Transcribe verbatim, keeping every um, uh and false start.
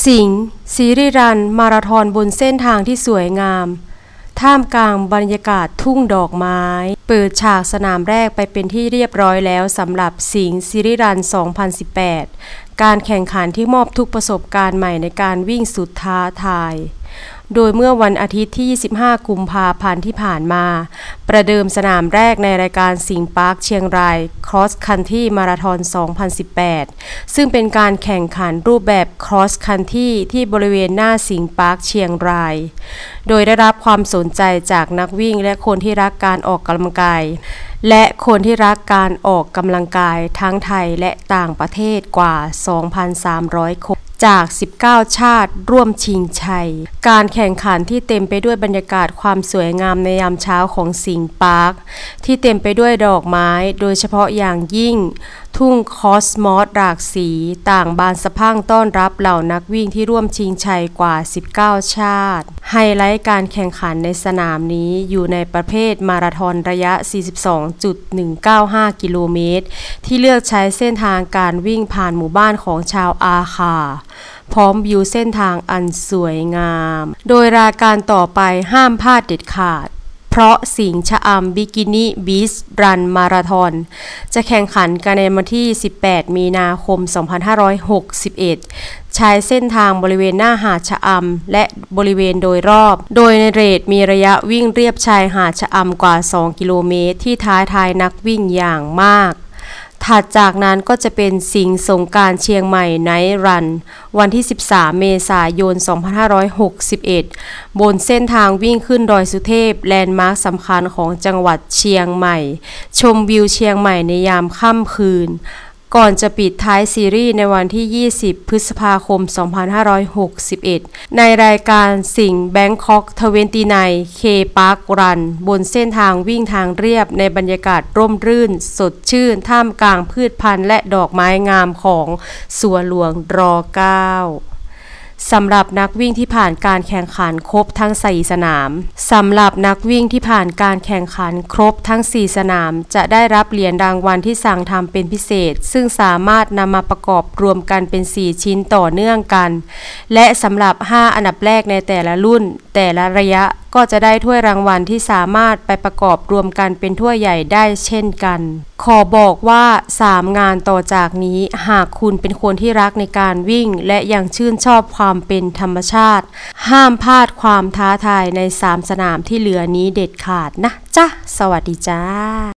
สิงห์ศิริรันมาราธอนบนเส้นทางที่สวยงามท่ามกลางบรรยากาศทุ่งดอกไม้เปิดฉากสนามแรกไปเป็นที่เรียบร้อยแล้วสำหรับสิงห์ศิริรัน สองพันสิบแปด การแข่งขันที่มอบทุกประสบการณ์ใหม่ในการวิ่งสุดท้าทายโดยเมื่อวันอาทิตย์ที่ ยี่สิบห้า กุมภาพันธ์ที่ผ่านมาประเดิมสนามแรกในรายการสิงห์ปาร์คเชียงราย Cross Country Marathon สองพันสิบแปด ซึ่งเป็นการแข่งขันรูปแบบ Cross Country ที่บริเวณหน้าสิงห์ปาร์คเชียงรายโดยได้รับความสนใจจากนักวิ่งและคนที่รักการออกกำลังกายและคนที่รักการออกกำลังกายทั้งไทยและต่างประเทศกว่า สองพันสามร้อย คนจาก สิบเก้า ชาติร่วมชิงชัยการแข่งขันที่เต็มไปด้วยบรรยากาศความสวยงามในยามเช้าของสิงห์ปาร์คที่เต็มไปด้วยดอกไม้โดยเฉพาะอย่างยิ่งทุ่งคอสมอสหลากสีต่างบานสะพรั่งต้อนรับเหล่านักวิ่งที่ร่วมชิงชัยกว่า สิบเก้า ชาติไฮไลท์การแข่งขันในสนามนี้อยู่ในประเภทมาราธอนระยะ สี่สิบสองจุดหนึ่งเก้าห้า กิโลเมตรที่เลือกใช้เส้นทางการวิ่งผ่านหมู่บ้านของชาวอาคาพร้อมวิวเส้นทางอันสวยงามโดยรายการต่อไปห้ามพลาดเด็ดขาดเพราะสิงห์ชะอำบิกินี่บีชรันมาราธอนจะแข่งขันกันในวันที่ สิบแปด มีนาคม สองพันห้าร้อยหกสิบเอ็ด ใช้เส้นทางบริเวณหน้าหาดชะอำและบริเวณโดยรอบโดยในเรทมีระยะวิ่งเรียบชายหาดชะอำกว่า สอง กิโลเมตรที่ท้าทายนักวิ่งอย่างมากถัดจากนั้นก็จะเป็นสิงห์สงกรานต์เชียงใหม่ไนท์รันวันที่ สิบสาม เมษายน สองพันห้าร้อยหกสิบเอ็ด บนเส้นทางวิ่งขึ้นดอยสุเทพแลนด์มาร์คสำคัญของจังหวัดเชียงใหม่ชมวิวเชียงใหม่ในยามค่ำคืนก่อนจะปิดท้ายซีรีส์ในวันที่ ยี่สิบ พฤษภาคม สองพันห้าร้อยหกสิบเอ็ด ในรายการสิงห์แบงคอกทเวนตี้ไนน์ เค ปาร์ครันบนเส้นทางวิ่งทางเรียบในบรรยากาศร่มรื่นสดชื่นท่ามกลางพืชพันธุ์และดอกไม้งามของสวนหลวงรอ เก้าสำหรับนักวิ่งที่ผ่านการแข่งขันครบทั้งสี่สนามสำหรับนักวิ่งที่ผ่านการแข่งขันครบทั้งสี่สนามจะได้รับเหรียญรางวัลที่สั่งทำเป็นพิเศษซึ่งสามารถนำมาประกอบรวมกันเป็นสี่ชิ้นต่อเนื่องกันและสำหรับห้าอันดับแรกในแต่ละรุ่นแต่ละระยะก็จะได้ถ้วยรางวัลที่สามารถไปประกอบรวมกันเป็นถ้วยใหญ่ได้เช่นกันขอบอกว่าสามงานต่อจากนี้หากคุณเป็นคนที่รักในการวิ่งและยังชื่นชอบความเป็นธรรมชาติห้ามพลาดความท้าทายในสามสนามที่เหลือนี้เด็ดขาดนะจ๊ะสวัสดีจ้า